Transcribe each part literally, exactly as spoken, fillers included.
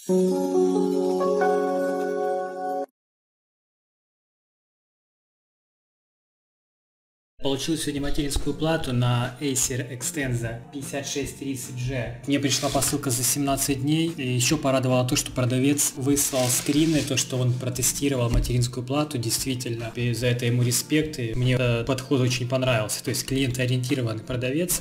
Получил сегодня материнскую плату на Acer Extensa пятьдесят шесть тридцать джи. Мне пришла посылка за семнадцать дней. И еще порадовало то, что продавец выслал скрины, то, что он протестировал материнскую плату. Действительно, и за это ему респект. И мне этот подход очень понравился. То есть клиентоориентированный продавец.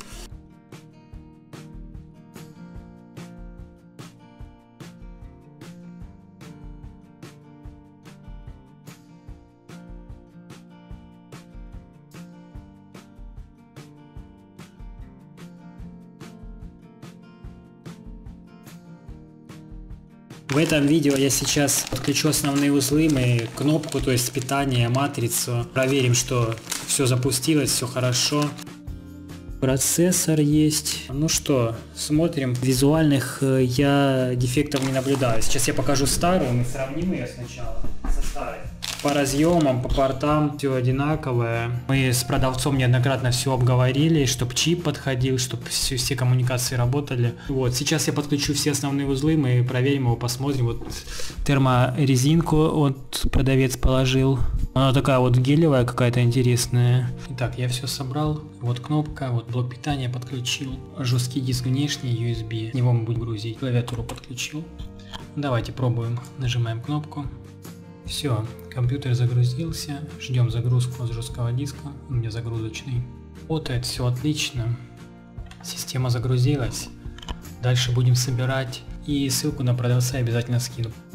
В этом видео я сейчас подключу основные узлы, мы кнопку, то есть питание, матрицу. Проверим, что все запустилось, все хорошо. Процессор есть. Ну что, смотрим. Визуальных я дефектов не наблюдаю. Сейчас я покажу старую, мы сравним ее сначала со старой. По разъемам, по портам все одинаковое. Мы с продавцом неоднократно все обговорили, чтобы чип подходил, чтобы все, все коммуникации работали. Вот, сейчас я подключу все основные узлы, мы проверим его, посмотрим. Вот терморезинку вот продавец положил. Она такая вот гелевая какая-то интересная. Итак, я все собрал. Вот кнопка, вот блок питания подключил. Жесткий диск внешний, ю эс би. В него мы будем грузить. Клавиатуру подключил. Давайте пробуем. Нажимаем кнопку. Все, компьютер загрузился, ждем загрузку с жесткого диска, у меня загрузочный. Работает, все отлично, система загрузилась, дальше будем собирать и ссылку на продавца обязательно скину.